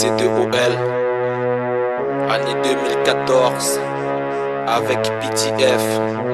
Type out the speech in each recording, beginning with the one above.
C2OL, année 2014, avec PTF.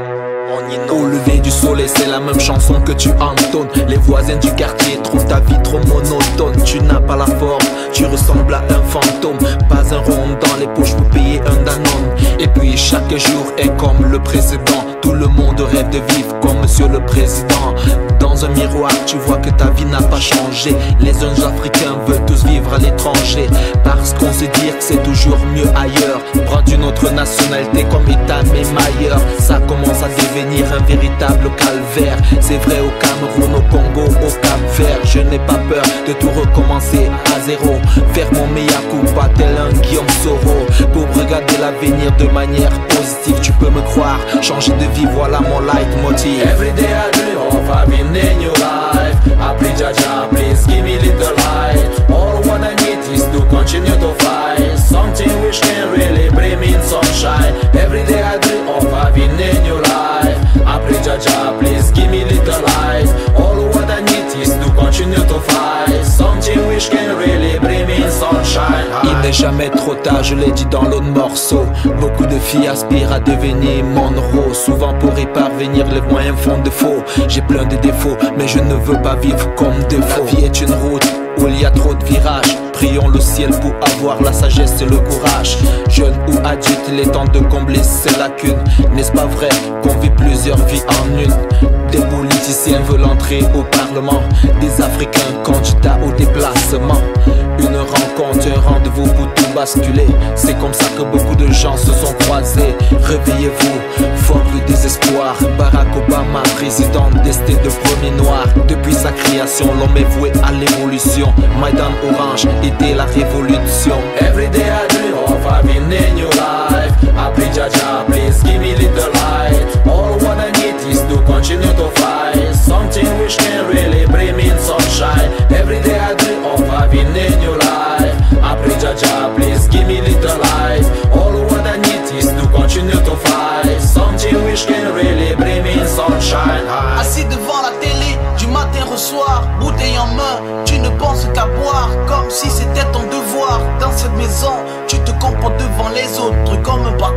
Au lever du soleil, c'est la même chanson que tu entonnes. Les voisins du quartier trouvent ta vie trop monotone. Tu n'as pas la forme, tu ressembles à un fantôme. Pas un rond dans les poches pour payer un Danone. Et puis chaque jour est comme le précédent. Tout le monde rêve de vivre comme monsieur le président. Dans un miroir, tu vois que ta vie n'a pas changé. Les jeunes africains veulent tous vivre à l'étranger, parce qu'on se dit que c'est toujours mieux ailleurs. Prendre une autre nationalité comme État même ailleurs, ça commence à devenir un véritable calvaire. C'est vrai au Cameroun, au Congo, au Cap-Vert. Je n'ai pas peur de tout recommencer à zéro, faire mon mea culpa tel un Guillaume Soro, pour regarder l'avenir de manière positive. Tu peux me croire, changer de vie, voilà mon leitmotiv. Everyday I dream of having a new life. I pray Jaja, please give me little light. All what I need is to continue to fight, something which can really bring me sunshine. Everyday I dream of having a new life. I pray Jaja, please give me little light. All what I need is to continue to fight, something which can really bring me sunshine. Il n'est jamais trop tard, je l'ai dit dans l'autre morceau. Beaucoup de filles aspirent à devenir Monroe. Souvent pour y parvenir, les moyens font défaut. J'ai plein de défauts, mais je ne veux pas vivre comme défaut. La vie est une route où il y a trop de virages. Prions le ciel pour avoir la sagesse et le courage. Jeune ou adulte, il est temps de combler ces lacunes. N'est-ce pas vrai qu'on vit plusieurs vies en une? Des politiciens veulent entrer au Parlement, des Africains candidats au déplacement. Une rencontre, un rendez-vous pour tout basculer. C'est comme ça que beaucoup de gens se sont croisés. Réveillez-vous, fuck le désespoir. Barack Obama, président d'Est de premier noir. Depuis sa création, l'homme est voué à l'évolution. Maïdan Orange était la révolution. Everyday I dream of having a new life. I pray Jaja, please give me little light. All what I need is to continue to fight, something which can really bring me sunshine. Everyday I dream of having a new life. I pray Jaja, please give me little light. All what I need is to continue to fight, something which can really bring me sunshine. Assis devant la télé, du matin au soir, bouteille en main, tu ne penses qu'à boire, comme si c'était ton devoir. Dans cette maison, tu te comportes devant les autres comme un